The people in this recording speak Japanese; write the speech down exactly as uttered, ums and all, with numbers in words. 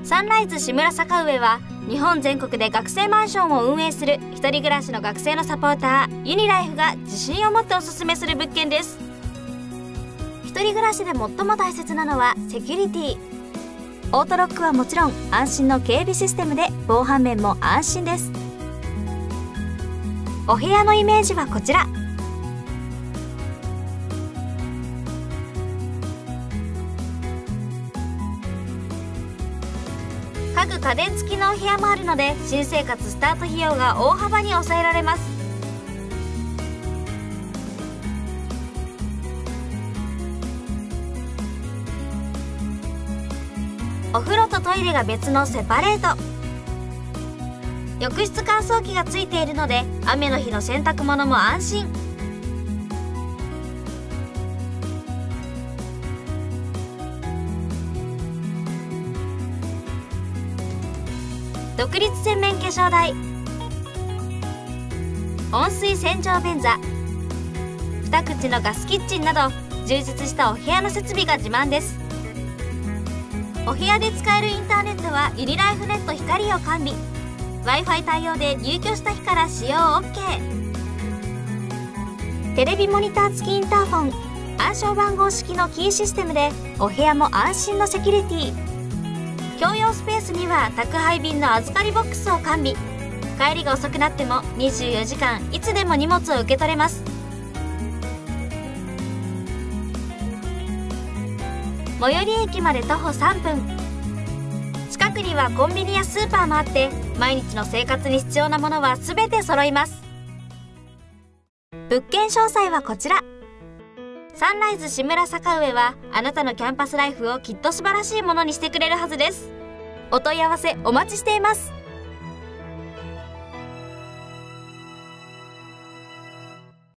サンライズ志村坂上は日本全国で学生マンションを運営する一人暮らしの学生のサポーターユニライフが自信を持っておすすめする物件です。一人暮らしで最も大切なのはセキュリティ。オートロックはもちろん安心の警備システムで防犯面も安心です。お部屋のイメージはこちら。家具家電付きのお部屋もあるので新生活スタート費用が大幅に抑えられます。お風呂とトイレが別のセパレート。浴室乾燥機がついているので雨の日の洗濯物も安心。独立洗面化粧台、温水洗浄便座、二口のガスキッチンなど充実したお部屋の設備が自慢です。お部屋で使えるインターネットはユニライフネット光を完備。 Wi-Fi 対応で入居した日から使用 オーケー。 テレビモニター付きインターフォン、暗証番号式のキーシステムでお部屋も安心のセキュリティ。共用スペースには宅配便の預かりボックスを完備。帰りが遅くなってもにじゅうよじかんいつでも荷物を受け取れます。最寄り駅まで徒歩さんぷん。近くにはコンビニやスーパーもあって毎日の生活に必要なものは全て揃います。物件詳細はこちら。サンライズ志村坂上はあなたのキャンパスライフをきっと素晴らしいものにしてくれるはずです。お問い合わせお待ちしています。